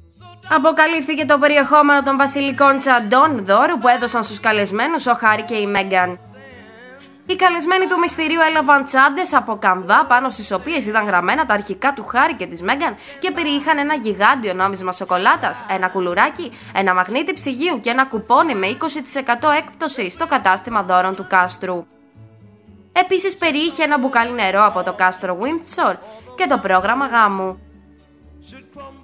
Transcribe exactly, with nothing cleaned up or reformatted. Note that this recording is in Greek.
Αποκαλύφθηκε το περιεχόμενο των βασιλικών τσαντών δώρου που έδωσαν στους καλεσμένους ο Χάρι και η Μέγκαν. Οι καλεσμένοι του μυστηρίου έλαβαν τσάντες από καμβά πάνω στις οποίες ήταν γραμμένα τα αρχικά του Χάρι και της Μέγκαν και περιείχαν ένα γιγάντιο νόμισμα σοκολάτας, ένα κουλουράκι, ένα μαγνήτη ψυγείου και ένα κουπόνι με είκοσι τοις εκατό έκπτωση στο κατάστημα δώρων του κάστρου. Επίσης περιείχε ένα μπουκάλι νερό από το κάστρο Windsor και το πρόγραμμα γάμου.